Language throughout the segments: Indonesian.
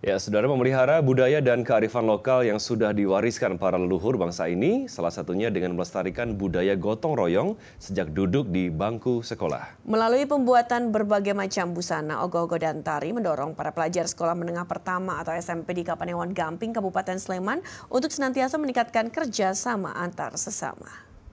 Ya, saudara, memelihara budaya dan kearifan lokal yang sudah diwariskan para leluhur bangsa ini, salah satunya dengan melestarikan budaya gotong royong sejak duduk di bangku sekolah. Melalui pembuatan berbagai macam busana, ogoh-ogoh dan tari mendorong para pelajar sekolah menengah pertama atau SMP di Kapanewon Gamping, Kabupaten Sleman untuk senantiasa meningkatkan kerjasama antar sesama.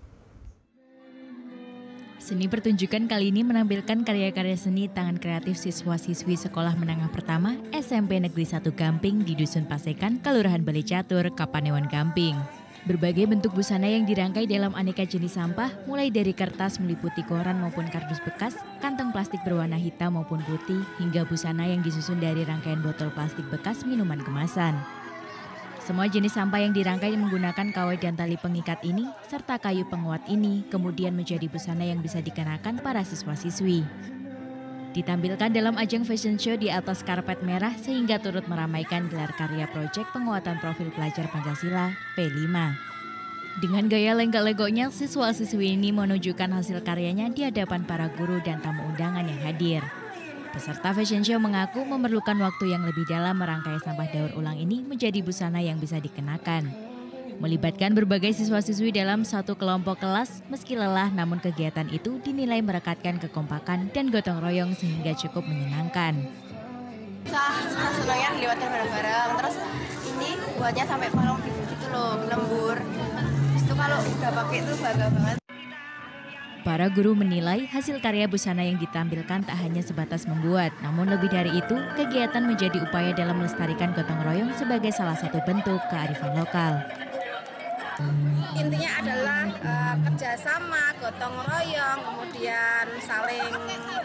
Seni pertunjukan kali ini menampilkan karya-karya seni tangan kreatif siswa-siswi sekolah menengah pertama SMP Negeri 1 Gamping di Dusun Pasekan, Kelurahan Bale Catur, Kapanewon Gamping. Berbagai bentuk busana yang dirangkai dalam aneka jenis sampah, mulai dari kertas meliputi koran maupun kardus bekas, kantong plastik berwarna hitam maupun putih, hingga busana yang disusun dari rangkaian botol plastik bekas minuman kemasan. Semua jenis sampah yang dirangkai menggunakan kawat dan tali pengikat ini, serta kayu penguat ini, kemudian menjadi busana yang bisa dikenakan para siswa-siswi. Ditampilkan dalam ajang fashion show di atas karpet merah sehingga turut meramaikan gelar karya proyek penguatan profil pelajar Pancasila P5. Dengan gaya lenggak-lenggoknya, siswa-siswi ini menunjukkan hasil karyanya di hadapan para guru dan tamu undangan yang hadir. Peserta fashion show mengaku memerlukan waktu yang lebih dalam merangkai sampah daur ulang ini menjadi busana yang bisa dikenakan. Melibatkan berbagai siswa-siswi dalam satu kelompok kelas, meski lelah namun kegiatan itu dinilai merekatkan kekompakan dan gotong royong sehingga cukup menyenangkan. Senangnya dilewatkan bareng-bareng, terus ini buatnya sampai kolong gitu loh, lembur. Itu kalau udah pakai itu bangga banget. Para guru menilai hasil karya busana yang ditampilkan tak hanya sebatas membuat, namun lebih dari itu, kegiatan menjadi upaya dalam melestarikan gotong royong sebagai salah satu bentuk kearifan lokal. Intinya adalah kerjasama, gotong royong, kemudian saling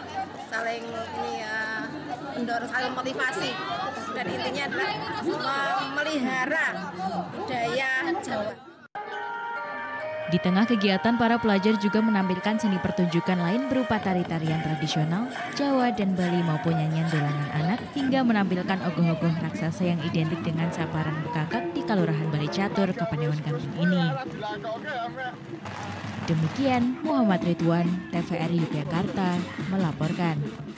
mendorong, saling motivasi, dan intinya adalah memelihara budaya Jawa. Di tengah kegiatan, para pelajar juga menampilkan seni pertunjukan lain berupa tari-tarian tradisional, Jawa dan Bali maupun nyanyian dolanan anak, hingga menampilkan ogoh-ogoh raksasa yang identik dengan saparan bekakak di Kelurahan Bale Catur, Kapanewon Gamping ini. Demikian Muhammad Ridwan, TVRI Yogyakarta, melaporkan.